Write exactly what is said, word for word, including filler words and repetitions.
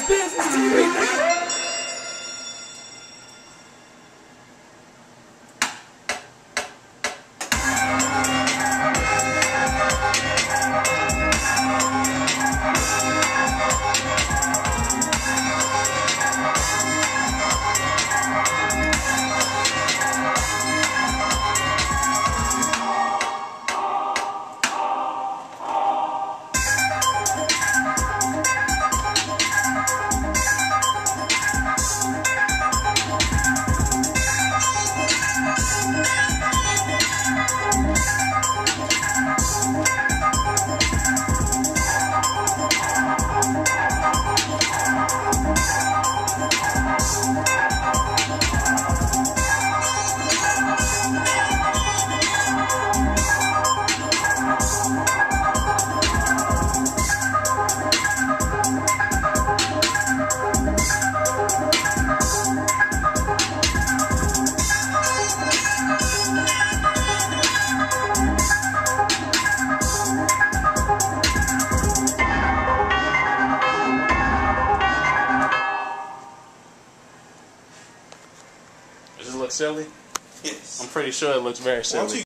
business T V, nigga. Does it look silly? Yes. I'm pretty sure it looks very silly.